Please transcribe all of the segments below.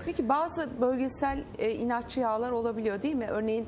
Peki bazı bölgesel inatçı yağlar olabiliyor değil mi? Örneğin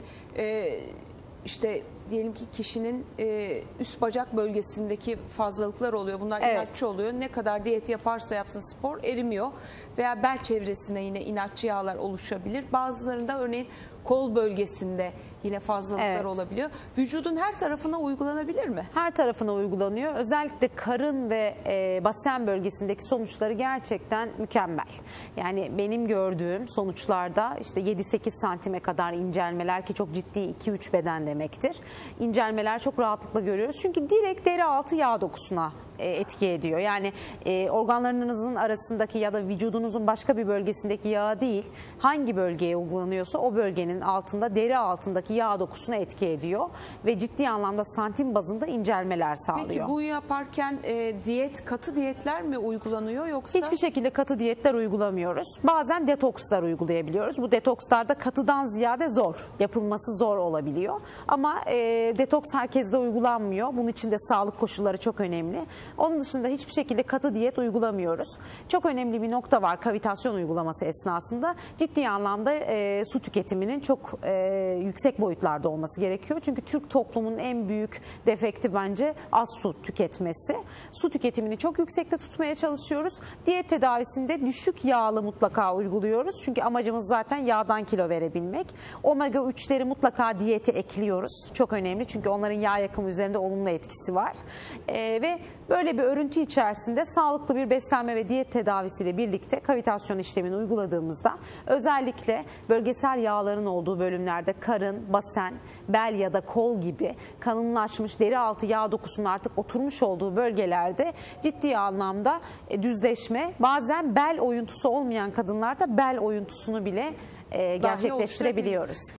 işte diyelim ki kişinin üst bacak bölgesindeki fazlalıklar oluyor. Bunlar inatçı oluyor. Ne kadar diyet yaparsa yapsın spor erimiyor. Veya bel çevresine yine inatçı yağlar oluşabilir. Bazılarında örneğin kol bölgesinde yine fazlalıklar olabiliyor. Vücudun her tarafına uygulanabilir mi? Her tarafına uygulanıyor. Özellikle karın ve basen bölgesindeki sonuçları gerçekten mükemmel. Yani benim gördüğüm sonuçlarda işte 7-8 santime kadar incelmeler, ki çok ciddi 2-3 beden demektir. İncelmeler çok rahatlıkla görüyoruz. Çünkü direkt deri altı yağ dokusuna etki ediyor. Yani organlarınızın arasındaki ya da vücudunuzun başka bir bölgesindeki yağ değil, hangi bölgeye uygulanıyorsa o bölgenin altında, deri altındaki yağ dokusuna etki ediyor ve ciddi anlamda santim bazında incelmeler sağlıyor. Peki bu yaparken katı diyetler mi uygulanıyor yoksa? Hiçbir şekilde katı diyetler uygulamıyoruz. Bazen detokslar uygulayabiliyoruz. Bu detokslarda katıdan ziyade zor, yapılması zor olabiliyor. Ama detoks herkeste uygulanmıyor. Bunun için de sağlık koşulları çok önemli. Onun dışında hiçbir şekilde katı diyet uygulamıyoruz. Çok önemli bir nokta var kavitasyon uygulaması esnasında. Ciddi anlamda su tüketiminin çok yüksek boyutlarda olması gerekiyor. Çünkü Türk toplumunun en büyük defekti bence az su tüketmesi. Su tüketimini çok yüksekte tutmaya çalışıyoruz. Diyet tedavisinde düşük yağlı mutlaka uyguluyoruz. Çünkü amacımız zaten yağdan kilo verebilmek. Omega 3'leri mutlaka diyete ekliyoruz. Çok önemli çünkü onların yağ yakımı üzerinde olumlu etkisi var. Ve böyle bir örüntü içerisinde sağlıklı bir beslenme ve diyet tedavisiyle birlikte kavitasyon işlemini uyguladığımızda özellikle bölgesel yağların olduğu bölümlerde karın, basen, bel ya da kol gibi kalınlaşmış deri altı yağ dokusunun artık oturmuş olduğu bölgelerde ciddi anlamda düzleşme, bazen bel oyuntusu olmayan kadınlarda bel oyuntusunu bile gerçekleştirebiliyoruz.